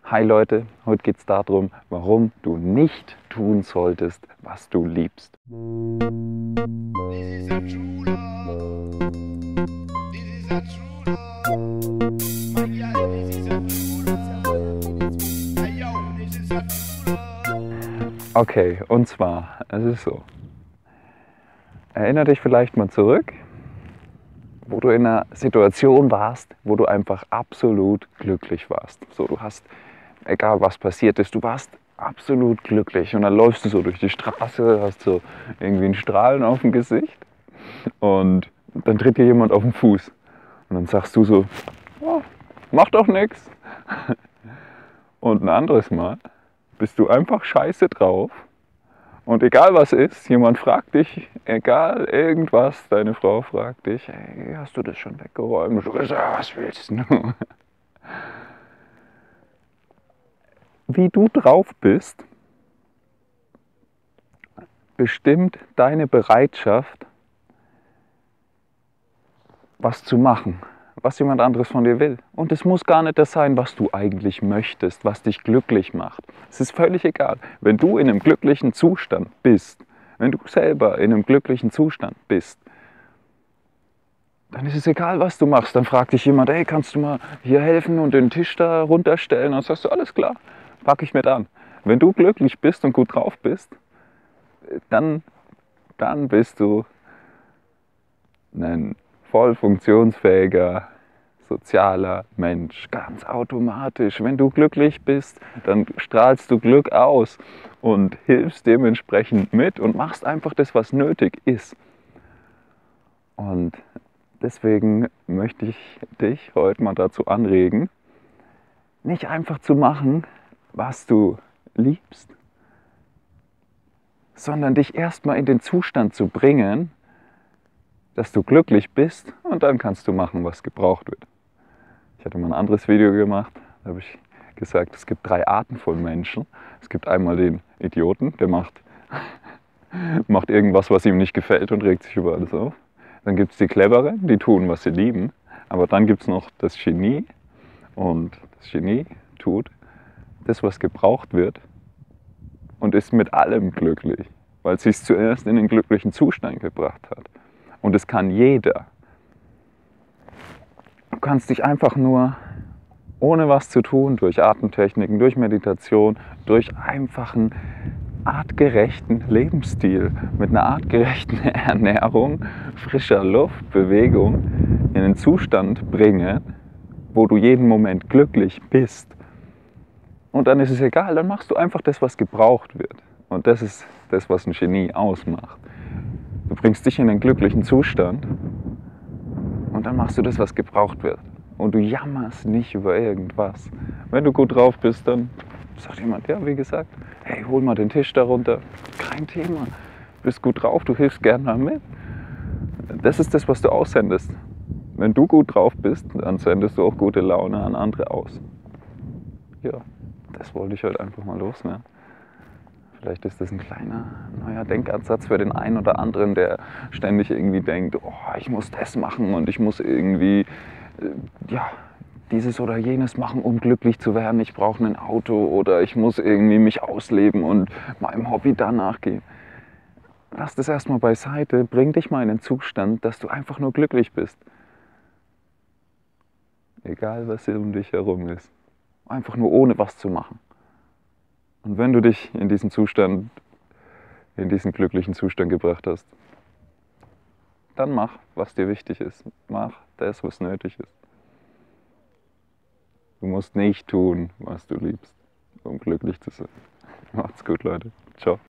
Hi Leute, heute geht es darum, warum du nicht tun solltest, was du liebst. This is a true love. This is a true love. My girl, this is a true love. Hey yo, this is a true love. Okay, und zwar, es ist so. Erinnere dich vielleicht mal zurück, wo du in einer Situation warst, wo du einfach absolut glücklich warst. So, du hast, egal was passiert ist, du warst absolut glücklich und dann läufst du so durch die Straße, hast so irgendwie einen Strahlen auf dem Gesicht und dann tritt dir jemand auf den Fuß und dann sagst du so, oh, mach doch nichts. Und ein anderes Mal bist du einfach scheiße drauf. Und egal was ist, jemand fragt dich, egal irgendwas, deine Frau fragt dich, hey, hast du das schon weggeräumt? Und du sagst, was willst du? Wie du drauf bist, bestimmt deine Bereitschaft, was zu machen, was jemand anderes von dir will. Und es muss gar nicht das sein, was du eigentlich möchtest, was dich glücklich macht. Es ist völlig egal. Wenn du in einem glücklichen Zustand bist, wenn du selber in einem glücklichen Zustand bist, dann ist es egal, was du machst. Dann fragt dich jemand, hey, kannst du mal hier helfen und den Tisch da runterstellen? Und dann sagst du, alles klar, packe ich mit an. Wenn du glücklich bist und gut drauf bist, dann bist du ein voll funktionsfähiger, sozialer Mensch, ganz automatisch. Wenn du glücklich bist, dann strahlst du Glück aus und hilfst dementsprechend mit und machst einfach das, was nötig ist. Und deswegen möchte ich dich heute mal dazu anregen, nicht einfach zu machen, was du liebst, sondern dich erstmal in den Zustand zu bringen, dass du glücklich bist und dann kannst du machen, was gebraucht wird. Ich hatte mal ein anderes Video gemacht, da habe ich gesagt, es gibt 3 Arten von Menschen. Es gibt einmal den Idioten, der macht irgendwas, was ihm nicht gefällt und regt sich über alles auf. Dann gibt es die Cleveren, die tun, was sie lieben. Aber dann gibt es noch das Genie und das Genie tut das, was gebraucht wird und ist mit allem glücklich, weil sie es zuerst in den glücklichen Zustand gebracht hat. Und es kann jeder. Du kannst dich einfach nur, ohne was zu tun, durch Atemtechniken, durch Meditation, durch einfachen, artgerechten Lebensstil, mit einer artgerechten Ernährung, frischer Luft, Bewegung, in einen Zustand bringen, wo du jeden Moment glücklich bist. Und dann ist es egal, dann machst du einfach das, was gebraucht wird. Und das ist das, was ein Genie ausmacht. Du bringst dich in einen glücklichen Zustand und dann machst du das, was gebraucht wird. Und du jammerst nicht über irgendwas. Wenn du gut drauf bist, dann sagt jemand, ja, wie gesagt, hey, hol mal den Tisch da runter. Kein Thema. Du bist gut drauf, du hilfst gerne mal mit. Das ist das, was du aussendest. Wenn du gut drauf bist, dann sendest du auch gute Laune an andere aus. Ja, das wollte ich heute einfach mal loswerden. Vielleicht ist das ein kleiner neuer Denkansatz für den einen oder anderen, der ständig irgendwie denkt, oh, ich muss das machen und ich muss irgendwie dieses oder jenes machen, um glücklich zu werden. Ich brauche ein Auto oder ich muss irgendwie mich ausleben und meinem Hobby danach gehen. Lass das erstmal beiseite, bring dich mal in den Zustand, dass du einfach nur glücklich bist. Egal, was um dich herum ist. Einfach nur ohne was zu machen. Und wenn du dich in diesen Zustand, in diesen glücklichen Zustand gebracht hast, dann mach, was dir wichtig ist. Mach das, was nötig ist. Du musst nicht tun, was du liebst, um glücklich zu sein. Macht's gut, Leute. Ciao.